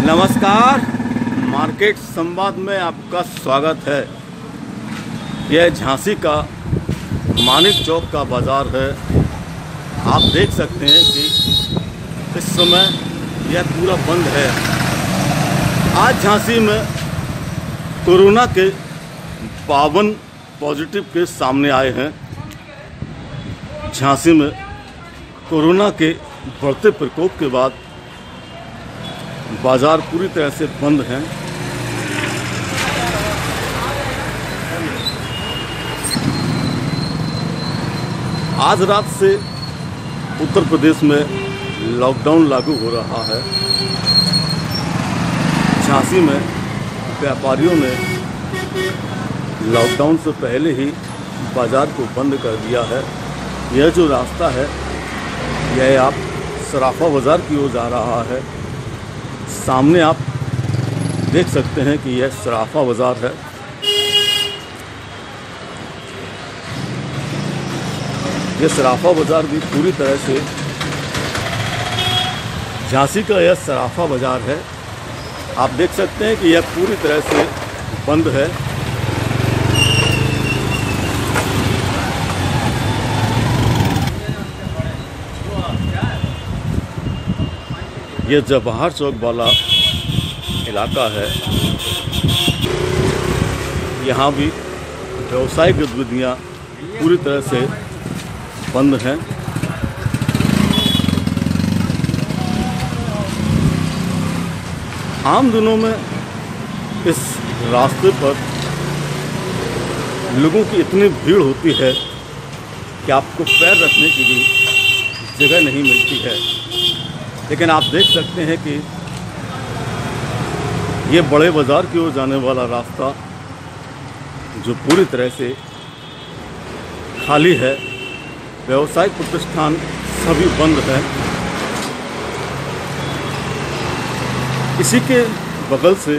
नमस्कार, मार्केट संवाद में आपका स्वागत है। यह झांसी का मानिक चौक का बाज़ार है। आप देख सकते हैं कि इस समय यह पूरा बंद है। आज झांसी में कोरोना के 52 पॉजिटिव केस सामने आए हैं। झांसी में कोरोना के बढ़ते प्रकोप के बाद बाज़ार पूरी तरह से बंद हैं। आज रात से उत्तर प्रदेश में लॉकडाउन लागू हो रहा है। झांसी में व्यापारियों ने लॉकडाउन से पहले ही बाज़ार को बंद कर दिया है। यह जो रास्ता है यह आप सराफा बाज़ार की ओर जा रहा है। सामने आप देख सकते हैं कि यह सराफा बाज़ार है। यह सराफा बाज़ार भी पूरी तरह से झांसी का यह सराफा बाज़ार है। आप देख सकते हैं कि यह पूरी तरह से बंद है। यह जवाहर चौक वाला इलाका है। यहाँ भी व्यवसायिक गतिविधियाँ पूरी तरह से बंद हैं। आम दिनों में इस रास्ते पर लोगों की इतनी भीड़ होती है कि आपको पैर रखने की भी जगह नहीं मिलती है। लेकिन आप देख सकते हैं कि ये बड़े बाज़ार की ओर जाने वाला रास्ता जो पूरी तरह से खाली है। व्यावसायिक प्रतिष्ठान सभी बंद हैं। इसी के बगल से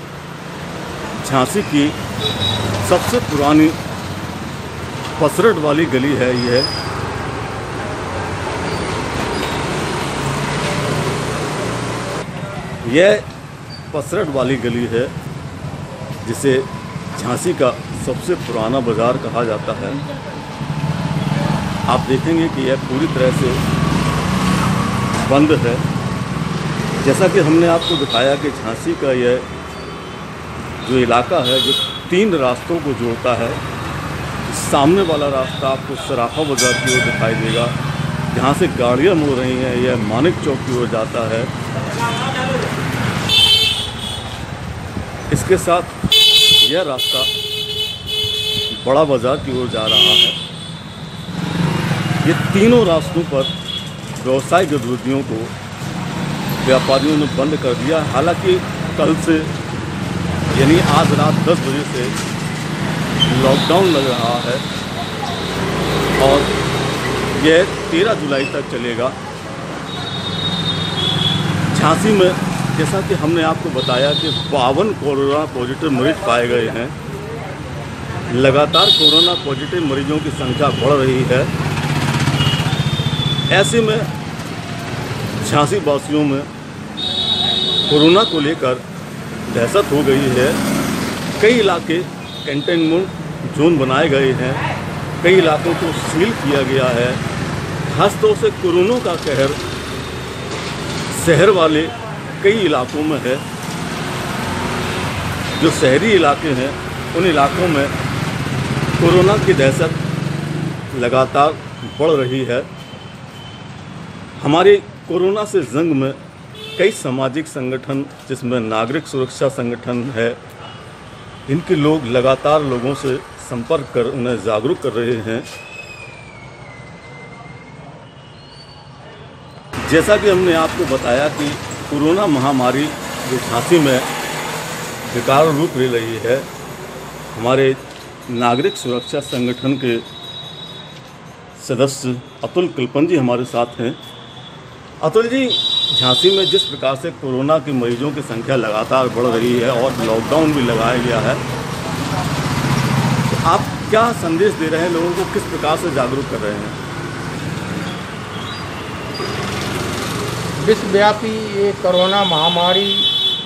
झांसी की सबसे पुरानी पसरट वाली गली है। यह पसरट वाली गली है जिसे झांसी का सबसे पुराना बाज़ार कहा जाता है। आप देखेंगे कि यह पूरी तरह से बंद है। जैसा कि हमने आपको दिखाया कि झांसी का यह जो इलाका है जो 3 रास्तों को जोड़ता है। सामने वाला रास्ता आपको सराफा बाज़ार की ओर दिखाई देगा, जहाँ से गाड़ियाँ मुड़ रही हैं। यह मानिक चौक की ओर जाता है। इसके साथ यह रास्ता बड़ा बाज़ार की ओर जा रहा है। ये तीनों रास्तों पर व्यवसायिक गतिविधियों को व्यापारियों ने बंद कर दिया। हालांकि कल से यानी आज रात 10 बजे से लॉकडाउन लग रहा है और यह 13 जुलाई तक चलेगा। झांसी में जैसा कि हमने आपको बताया कि 52 कोरोना पॉजिटिव मरीज पाए गए हैं। लगातार कोरोना पॉजिटिव मरीजों की संख्या बढ़ रही है। ऐसे में झांसी वासियों में कोरोना को लेकर दहशत हो गई है। कई इलाके कंटेनमेंट जोन बनाए गए हैं। कई इलाकों को सील किया गया है। खासतौर से कोरोना का कहर शहर वाले कई इलाकों में है। जो शहरी इलाके हैं उन इलाकों में कोरोना की दहशत लगातार बढ़ रही है। हमारे कोरोना से जंग में कई सामाजिक संगठन जिसमें नागरिक सुरक्षा संगठन है, इनके लोग लगातार लोगों से संपर्क कर उन्हें जागरूक कर रहे हैं। जैसा कि हमने आपको बताया कि कोरोना महामारी जो झांसी में विकराल रूप ले रही है, हमारे नागरिक सुरक्षा संगठन के सदस्य अतुल कल्पन जी हमारे साथ हैं। अतुल जी, झांसी में जिस प्रकार से कोरोना के मरीजों की संख्या लगातार बढ़ रही है और लॉकडाउन भी लगाया गया है, तो आप क्या संदेश दे रहे हैं लोगों को, किस प्रकार से जागरूक कर रहे हैं? विश्वव्यापी ये कोरोना महामारी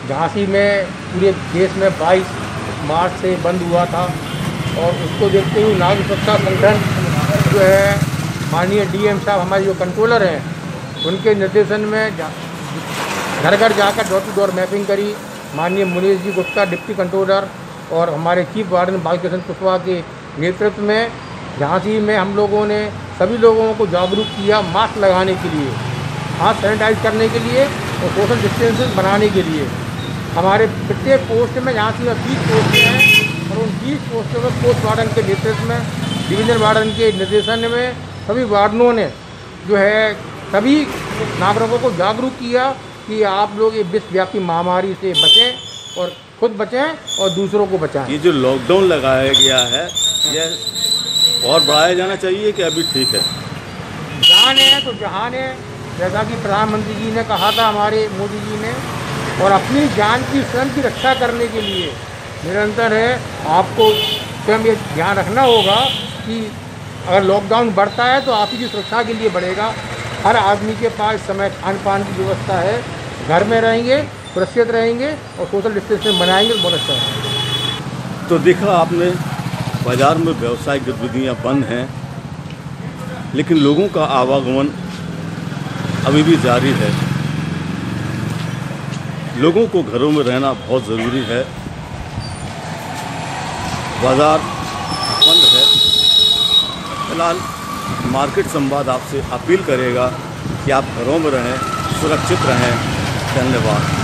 झांसी में पूरे देश में 22 मार्च से बंद हुआ था और उसको देखते हुए नागरिक सुरक्षा संगठन जो है माननीय डीएम साहब हमारे जो कंट्रोलर हैं उनके निर्देशन में घर घर जाकर डोर टू डोर मैपिंग करी। माननीय मुनीश जी गुप्ता डिप्टी कंट्रोलर और हमारे चीफ वार्डन बालकृष्ण कुशवाहा के नेतृत्व में झांसी में हम लोगों ने सभी लोगों को जागरूक किया मास्क लगाने के लिए, हाथ सैनिटाइज करने के लिए और सोशल डिस्टेंसिंग बनाने के लिए। हमारे प्रत्येक पोस्ट में झांसी में 20 पोस्ट हैं और उन 20 पोस्टों में पोस्ट वार्डन के नेतृत्व में, डिवीजन वार्डन के निर्देशन में सभी वार्डनों ने जो है सभी नागरिकों को जागरूक किया कि आप लोग ये विश्वव्यापी महामारी से बचें और खुद बचें और दूसरों को बचाएं। ये जो लॉकडाउन लगाया गया है यह और बढ़ाया जाना चाहिए कि अभी ठीक है? जान है तो जहान है, जैसा कि प्रधानमंत्री जी ने कहा था हमारे मोदी जी ने, और अपनी जान की स्वयं की रक्षा करने के लिए निरंतर है आपको स्वयं ये ध्यान रखना होगा कि अगर लॉकडाउन बढ़ता है तो आप ही की सुरक्षा के लिए बढ़ेगा। हर आदमी के पास समय खान पान की व्यवस्था है, घर में रहेंगे, सुरक्षित रहेंगे और सोशल डिस्टेंसिंग बनाएंगे तो बहुत अच्छा है। तो देखा आपने बाज़ार में व्यावसायिक गतिविधियाँ बंद हैं लेकिन लोगों का आवागमन अभी भी जारी है। लोगों को घरों में रहना बहुत ज़रूरी है। बाज़ार बंद है। फिलहाल मार्केट संवाद आपसे अपील करेगा कि आप घरों में रहें, सुरक्षित रहें। धन्यवाद।